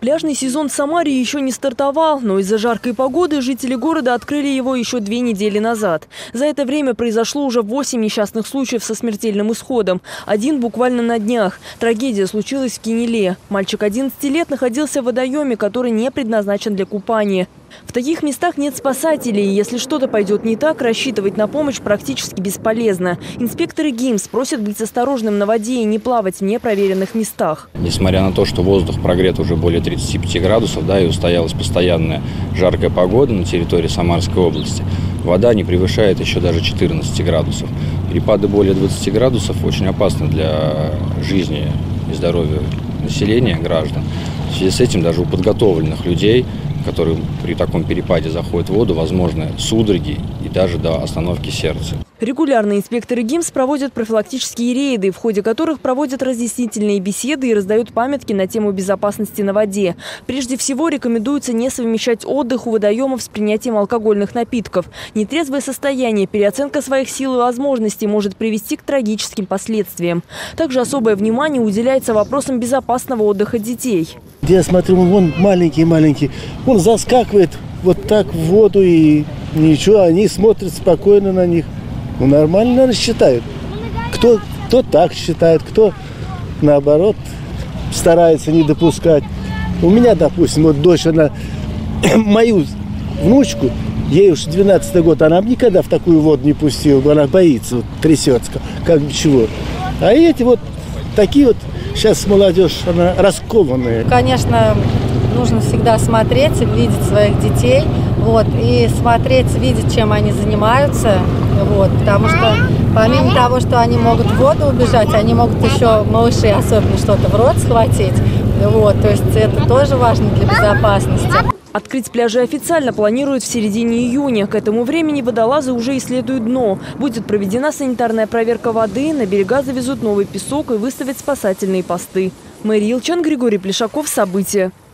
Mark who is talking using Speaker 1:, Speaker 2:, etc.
Speaker 1: Пляжный сезон в Самаре еще не стартовал, но из-за жаркой погоды жители города открыли его еще 2 недели назад. За это время произошло уже 8 несчастных случаев со смертельным исходом. Один буквально на днях. Трагедия случилась в Кинеле. Мальчик 11 лет находился в водоеме, который не предназначен для купания. В таких местах нет спасателей. Если что-то пойдет не так, рассчитывать на помощь практически бесполезно. Инспекторы ГИМС просят быть осторожным на воде и не плавать в непроверенных местах.
Speaker 2: Несмотря на то, что воздух прогрет уже более 35 градусов, и устоялась постоянная жаркая погода на территории Самарской области, вода не превышает еще даже 14 градусов. Перепады более 20 градусов очень опасны для жизни и здоровья населения, граждан. В связи с этим даже у подготовленных людей, которые при таком перепаде заходят в воду, возможны судороги и даже до остановки сердца.
Speaker 1: Регулярно инспекторы ГИМС проводят профилактические рейды, в ходе которых проводят разъяснительные беседы и раздают памятки на тему безопасности на воде. Прежде всего рекомендуется не совмещать отдых у водоемов с принятием алкогольных напитков. Нетрезвое состояние, переоценка своих сил и возможностей может привести к трагическим последствиям. Также особое внимание уделяется вопросам безопасного отдыха детей.
Speaker 3: Я смотрю, вон маленький, он заскакивает вот так в воду и ничего, они смотрят спокойно на них. Ну, нормально, наверное, считают. Кто так считает, кто, наоборот, старается не допускать. У меня, допустим, вот дочь, она, мою внучку, ей уж 12-й год, она никогда в такую воду не пустила, она боится, вот, трясется, как чего. А эти вот такие вот, сейчас молодежь, она раскованная.
Speaker 4: Конечно, нужно всегда смотреть, видеть своих детей, и смотреть, видеть, чем они занимаются, потому что помимо того, что они могут в воду убежать, они могут еще, малыши особенно, что-то в рот схватить, то есть это тоже важно для безопасности.
Speaker 1: Открыть пляжи официально планируют в середине июня. К этому времени водолазы уже исследуют дно. Будет проведена санитарная проверка воды, на берега завезут новый песок и выставят спасательные посты. Мария Илчан, Григорий Плешаков. События.